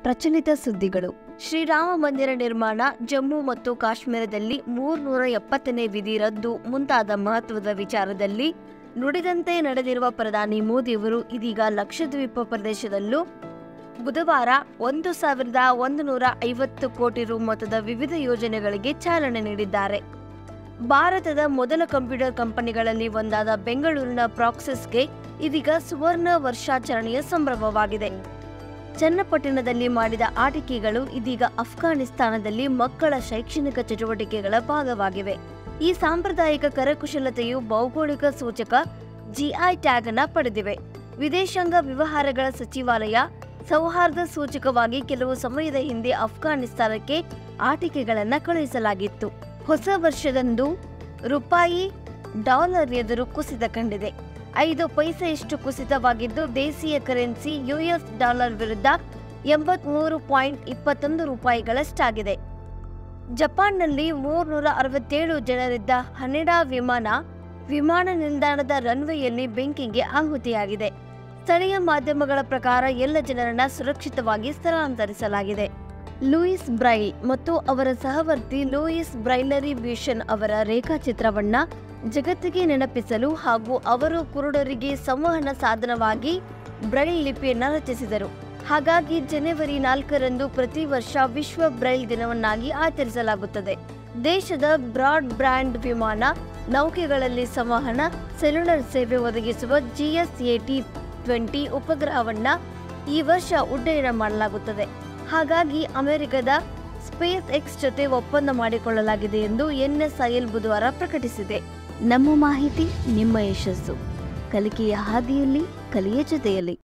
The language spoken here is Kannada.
ಪ್ರಚಲಿತ ಸುದ್ದಿಗಳು. ಶ್ರೀರಾಮ ಮಂದಿರ ನಿರ್ಮಾಣ, ಜಮ್ಮು ಮತ್ತು ಕಾಶ್ಮೀರದಲ್ಲಿ 370ನೇ ವಿಧಿ ರದ್ದು ಮುಂತಾದ ಮಹತ್ವದ ವಿಚಾರದಲ್ಲಿ ನುಡಿದಂತೆ ನಡೆದಿರುವ ಪ್ರಧಾನಿ ಮೋದಿಯವರು ಇದೀಗ ಲಕ್ಷದ್ವೀಪ ಪ್ರದೇಶದಲ್ಲೂ ಬುಧವಾರ 1,150 ಕೋಟಿ ರು ಮೊತ್ತದ ವಿವಿಧ ಯೋಜನೆಗಳಿಗೆ ಚಾಲನೆ ನೀಡಿದ್ದಾರೆ. ಭಾರತದ ಮೊದಲ ಕಂಪ್ಯೂಟರ್ ಕಂಪನಿಗಳಲ್ಲಿ ಒಂದಾದ ಬೆಂಗಳೂರಿನ ಪ್ರಾಕ್ಸಿಸ್ಗೆ ಇದೀಗ ಸುವರ್ಣ ವರ್ಷಾಚರಣೆಯ ಸಂಭ್ರಮವಾಗಿದೆ. ಚನ್ನಪಟ್ಟಣದಲ್ಲಿ ಮಾಡಿದ ಆಟಿಕೆಗಳು ಇದೀಗ ಅಫ್ಘಾನಿಸ್ತಾನದಲ್ಲಿ ಮಕ್ಕಳ ಶೈಕ್ಷಣಿಕ ಚಟುವಟಿಕೆಗಳ ಭಾಗವಾಗಿವೆ. ಈ ಸಾಂಪ್ರದಾಯಿಕ ಕರಕುಶಲತೆಯು ಭೌಗೋಳಿಕ ಸೂಚಕ ಜಿಐ ಟ್ಯಾಗ್ ಅನ್ನು ಪಡೆದಿವೆ. ವಿದೇಶಾಂಗ ವ್ಯವಹಾರಗಳ ಸಚಿವಾಲಯ ಸೌಹಾರ್ದ ಸೂಚಕವಾಗಿ ಕೆಲವು ಸಮಯದ ಹಿಂದೆ ಅಫ್ಘಾನಿಸ್ತಾನಕ್ಕೆ ಆಟಿಕೆಗಳನ್ನು ಕಳುಹಿಸಲಾಗಿತ್ತು. ಹೊಸ ವರ್ಷದಂದು ರೂಪಾಯಿ ಡಾಲರ್ ಎದುರು ಕುಸಿತ ಕಂಡಿದೆ. 5 ಪೈಸೆಯಷ್ಟು ಕುಸಿತವಾಗಿದ್ದು, ದೇಶೀಯ ಕರೆನ್ಸಿ ಯುಎಸ್ ಡಾಲರ್ ವಿರುದ್ಧ 83.21 ರೂಪಾಯಿಗಳಷ್ಟಾಗಿದೆ. ಜಪಾನ್ನಲ್ಲಿ 367 ಜನರಿದ್ದ ಹನೆಡಾ ವಿಮಾನ ನಿಲ್ದಾಣದ ರನ್ವೇಯಲ್ಲಿ ಬೆಂಕಿಗೆ ಆಹುತಿಯಾಗಿದೆ. ಸ್ಥಳೀಯ ಮಾಧ್ಯಮಗಳ ಪ್ರಕಾರ ಎಲ್ಲ ಜನರನ್ನ ಸುರಕ್ಷಿತವಾಗಿ ಸ್ಥಳಾಂತರಿಸಲಾಗಿದೆ. ಲೂಯಿಸ್ ಬ್ರೈಲ್ ಮತ್ತು ಅವರ ಸಹವರ್ತಿ ಲೂಯಿಸ್ ಬ್ರೈಲರಿ ಬ್ಯೂಷನ್ ಅವರ ರೇಖಾಚಿತ್ರವನ್ನ ಜಗತ್ತಿಗೆ ನೆನಪಿಸಲು ಹಾಗೂ ಅವರು ಕುರುಡರಿಗೆ ಸಂವಹನ ಸಾಧನವಾಗಿ ಬ್ರೈಲ್ ಲಿಪಿಯನ್ನು ರಚಿಸಿದರು. ಹಾಗಾಗಿ ಜನವರಿ 4ರಂದು ಪ್ರತಿ ವರ್ಷ ವಿಶ್ವ ಬ್ರೈಲ್ ದಿನವನ್ನಾಗಿ ಆಚರಿಸಲಾಗುತ್ತದೆ. ದೇಶದ ಬ್ರಾಡ್ ಬ್ಯಾಂಡ್ ವಿಮಾನ ನೌಕೆಗಳಲ್ಲಿ ಸಂವಹನ ಸೆಲ್ಯುಲರ್ ಸೇವೆ ಒದಗಿಸುವ GSAT-20 ಉಪಗ್ರಹವನ್ನ ಈ ವರ್ಷ ಉಡ್ಡಯನ ಮಾಡಲಾಗುತ್ತದೆ. ಹಾಗಾಗಿ ಅಮೆರಿಕದ ಸ್ಪೇಸ್ ಎಕ್ಸ್ ಜೊತೆ ಒಪ್ಪಂದ ಮಾಡಿಕೊಳ್ಳಲಾಗಿದೆ ಎಂದು NSIL ಬುಧವಾರ ಪ್ರಕಟಿಸಿದೆ. ನಮ್ಮ ಮಾಹಿತಿ ನಿಮ್ಮ ಯಶಸ್ಸು. ಕಲಿಕೆಯ ಹಾದಿಯಲ್ಲಿ, ಕಲಿಯ ಜೊತೆಯಲ್ಲಿ.